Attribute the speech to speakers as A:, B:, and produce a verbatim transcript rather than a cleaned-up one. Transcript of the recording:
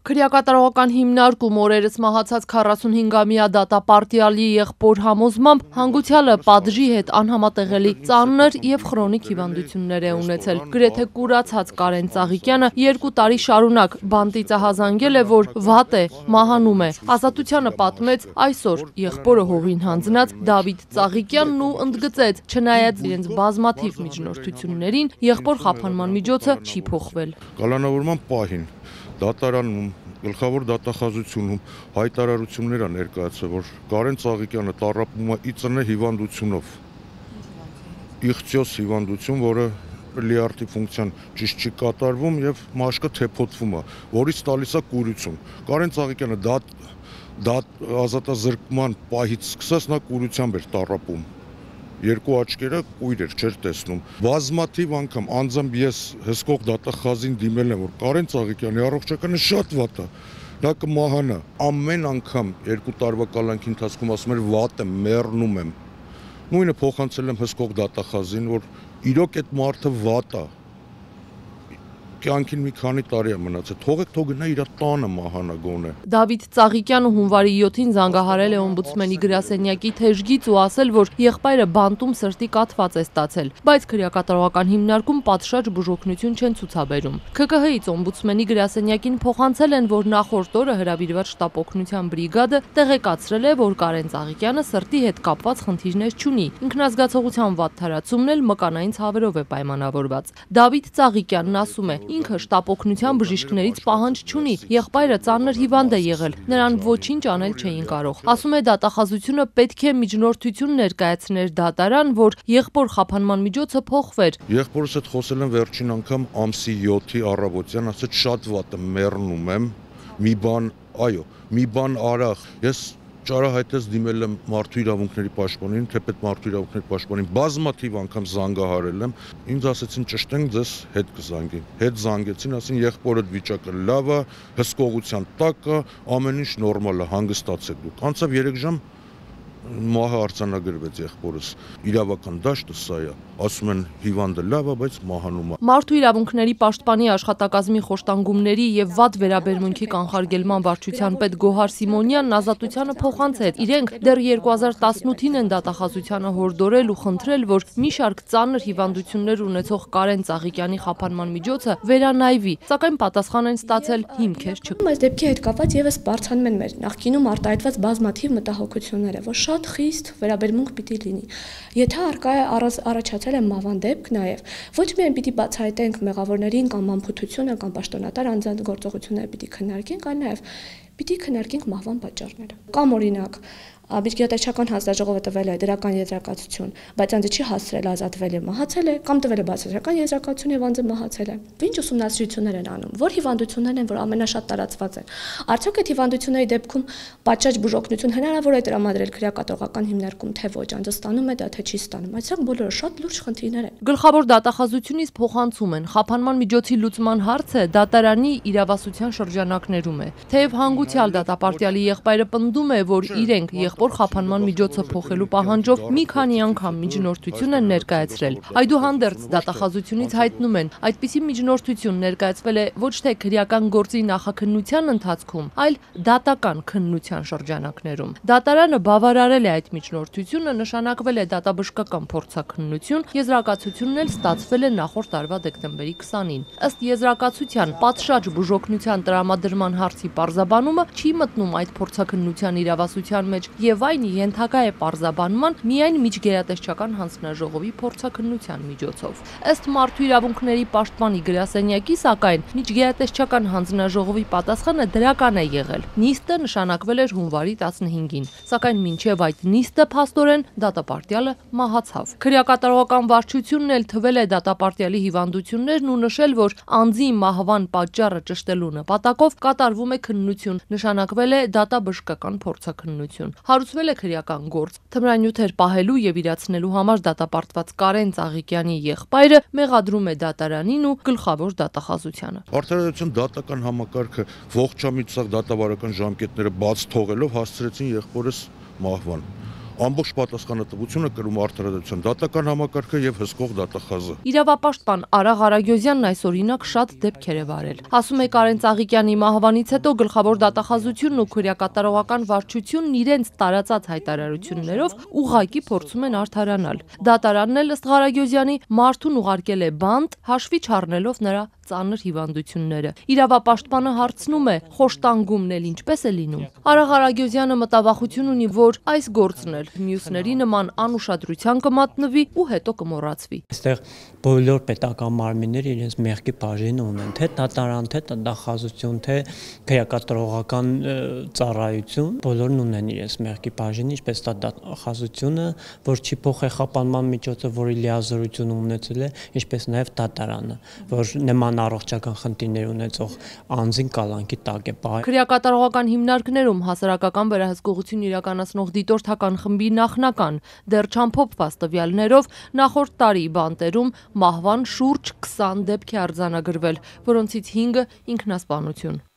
A: Քրեակատարողական հիմնարկում օրերս մահացած քառասունհինգամյա դատապարտյալի եղբոր համոզմամբ հանգուցյալը պատժի հետ անհամատեղելի ծանր և խրոնիկ հիվանդություններ է ունեցել։ Գրեթե կուրացած Կարեն Ծաղիկյանը երկու տարի շարունակ բանտիծահազանգել է, որ վատ է, մահանում է։ Ազատությանը պատմեց այսօր եղբորը հողին հանձնած Դավիթ Ծաղիկյանն ու ընդգծեց, չնայած իրենց բազմաթիվ միջնորդություններին, եղբոր խափանման միջոցը չի փոխվել։
B: Կալանավորման պահին դատարանում գլխավոր դատախազությունում հայտարարություններ է ներկայացվել, որ Կարեն Ծաղիկյանը տառապում է ի ծնե հիվանդությունով։ Իխտիոս հիվանդություն, որը լիարդի ֆունկցիան ճիշտ չի կատարվում եւ մաշկը թեփոթվում է, որից տալիս է կուրություն։ Կարեն Ծաղիկյանը դա դա ազատազրկման պահից սկսած նա կուրությամբ էր տառապում։ Երկու աչքերը կույր էր, չէր տեսնում։ Բազմաթիվ անգամ անձամբ ես հսկող դատախազին դիմել եմ, որ Կարեն Ծաղիկյանի առողջականը շատ վատ է, նա կմահանա։ Ամեն անգամ երկու տարվա կալանքի ընթացքում ասում էր վատ եմ, մեռնում եմ։ Նույնը փոխանցել եմ հսկող դատախազին, որ իրոք այդ մարդը վատ է։ Կյանքին մի քանի տարի է մնացել, թողեք թող գնա իր տանը մահանա գոնե։
A: Դավիթ Ծաղիկյանը հունվարի յոթին զանգահարել է օմբուդսմենի գրասենյակի թեժգից ու ասել, որ եղբայրը բանտում սրտի կաթված է ստացել, բայց քրեակատարողական հիմնարկում պատշաճ բուժօգնություն չեն ցուցաբերում։ K K H-ից օմբուդսմենի գրասենյակին փոխանցել են, որ նախորդ օրը հրավիրված շտապօգնության բրիգադը տեղեկացրել է, որ Կարեն Ծաղիկյանը սրտի հետ կապված խնդիրներ չունի։ Ինքնազգացողության վատ թարացումն էլ մկանային ցավերով է պայմանավորված։ Դավիթ Ծաղիկյանն ասում է. Ինքը շտապօգնության բժիշկներից պահանջ չունի, եղբայրը ծանր հիվանդ է եղել, նրան ոչինչ անել չէին կարող։ Ասում է դատախազությունը պետք է միջնորդություն ներկայացներ դատարան, որ եղբոր խափանման միջոցը փոխվեր։
B: Եղբորս հետ խոսել եմ վերջին անգամ ամսի յոթի առավոտյան, ասաց շատ վատ եմ, մեռնում եմ, մի բան, այո, մի բան արախ։ Ես ճարահայտես դիմել եմ մարդու իրավունքների պաշտպանին, թեպետ մարդու իրավունքների պաշտպանին բազմաթիվ անգամ զանգահարել եմ, ինձ ասեցին ճշտենք ձեզ հետ կզանգեն։ Հետ զանգեցին, ասին եղբորդ վիճակը լավ է, հսկողության տակ է, ամեն ինչ նորմալ է, հանգստացեք դուք։ Անցավ երեք ժամ մահը արձանագրվեց եղբորս։ Իրավական դաշտը սա է, ասում են հիվանդը լավ է, բայց մահանում է։
A: Մարդու իրավունքների պաշտպանի աշխատակազմի խոշտանգումների եւ վատ վերաբերմունքի կանխարգելման վարչության պետ Գոհար Սիմոնյանն ազատությանը փոխանցեց։ Իրենք դեռ երկու հազար տասնութին են դատախազությանը հորդորել ու խնդրել, որ մի շարք ծանր հիվանդություններ ունեցող Կարեն Ծաղիկյանի խափանման միջոցը վերանայվի, սակայն պատասխան են ստացել հիմքեր չկա։
C: Այս դեպքի հետ կապված եւս բարձրանում են մեր նախկինում արտահայտված բազմաթիվ մտահոգությունները, որ շատ խիստ վերաբերմունք պիտի լինի։ Եթե արկա է առաջացել է մահվան դեպք, նաև ոչ միայն պիտի բացահայտենք մեղավորներին կամ անփութությունը կամ պաշտոնատար անձանց գործողությունները պիտի քննարկենք, այլ նաև պիտի քննարկենք մահվան պատճառները։ Կամ օրինակ Միջգերատեսչական հանձնաժողովը տվել է դրական եզրակացություն, բայց անձը չի հասցրել ազատվել եւ մահացել է, կամ տվել է բացասական եզրակացություն եւ անձը մահացել է։ Ինչ ուսումնասիրություններ են անում, որ հիվանդություններն են, որ ամենաշատ տարածված են։ Արդյոք այդ հիվանդությունների դեպքում պատշաճ բուժօգնություն հնարավոր է տրամադրել քրեակատարողական հիմնարկում, թե ոչ, անձը ստանում է դա, թե չի ստանում։ Այսինքն բոլորը շատ լուրջ խնդիրներ են։
A: Գլխավոր դատախազությունից փոխանցում են, խափանման միջոցի լուծման հարցը դատարանի իրավասության շրջանակներում է։ Թեև հանգուցյալ դատապարտյալի եղբայրը պնդում է, որ իրենք եղբոր խափանման միջոցը փոխելու պահանջով մի քանի անգամ միջնորդություն են ներկայացրել։ Այդուհանդերձ դատախազությունից հայտնում են, այդպիսի միջնորդություն ներկայացվել է ոչ թե քրեական գործի նախաքննության ընթացքում, այլ դատական քննության շրջանակներում։ Դատարանը բավարարել է այդ միջնորդությունը, նշանակվել է դատաբժշկական փորձաքննություն, եզրակացությունն էլ ստացվել է նախորդ տարվա դեկտեմբերի քսանին։ Ըստ եզրակացության, պատշաճ բուժօգնության տրամադրման հարցի պարզաբանումը չի մտնում այդ փորձաքննության իրավասության մեջ եւ այն ենթակա է պարզաբանման միայն միջգերատեսչական հանձնաժողովի փորձաքննության միջոցով։ Ըստ մարդու իրավունքների պաշտպանի գրասենյակի, սակայն միջգերատեսչական հանձնաժողովի պատասխանը դրական է եղել։ Նիստը նշանակվել էր հունվարի տասնհինգին, սակայն մինչև այդ նիստը փաստորեն դատապարտյալը մահացավ։ Քրեակատարողական վարչությունն էլ թվել է դատապարտյալի հիվանդություններն ու նշել, որ անձի մահվան պատճառը ճշտելու նպատակով կատարվում է քննություն, նշանակվել է դատաբժշկական փորձաքննություն։ Հարուցվել է քրեական գործ։ Թմրանյութեր պահելու եւ իրացնելու համար դատապարտված Կարեն Ծաղիկյանի եղբայրը մեղադրում է դատարանին ու գլխավոր դատախազությանը։
B: Արդարադատության դատական համակարգը ողջամիտ սաղ դատավարական ժամկետները բաց թողելով հասցրեցին եղբորս մահվան։ ամբողջ պատասխանատվությունը կրում արդարադատության դատական համակարգը եւ հսկող դատախազը։
A: Իրավապաշտպան Արա Ղարագյոզյանն այս օրինակ շատ դեպքեր է վարել։ Ասում է Կարեն Ծաղիկյանի մահվանից հետո գլխավոր դատախազությունն ու քրեակատարողական վարչությունն իրենց տարածած հայտարարություններով ուղղակի փորձում են արդարանալ։ Դատարանն էլ ըստ Ղարագյոզյանի մարդուն ուղարկել է բանտ, հաշվի չառնելով նրա ծանր հիվանդությունները։ Իրավապաշտպանը հարցնում է, խոշտանգումն էլ ինչպես է լինում։ Արա Ղարագյոզյանը մտավախություն ունի, որ այս գործն էլ մյուսների նման անուշադրության կմատնվի ու հետո կմոռացվի։
D: Այստեղ բոլոր պետական մարմինները իրենց մեղքի բաժինը ունեն, թե դատարան, թե դատախազություն, թե քրեակատարողական ծառայություն, բոլորն ունեն իրենց մեղքի բաժինը, ինչպես դատախազությունը, որ չի փոխեխապանման միջոցը, որի լիազորություն ունեցել է, ինչպես նաև դատարանը, որ նման առողջական խնդիրներ ունեցող անձին կալանքի տակ է պահել։
A: Քրեակատարողական հիմնարկներում հասարակական վերահսկողություն իրականացնող դիտորդական խմբի նախնական դեռ չամփոփված տվյալներով նախորդ տարի բանտերում մահվան շուրջ քսան դեպք է արձանագրվել, որոնցից հինգը ինքնասպանություն։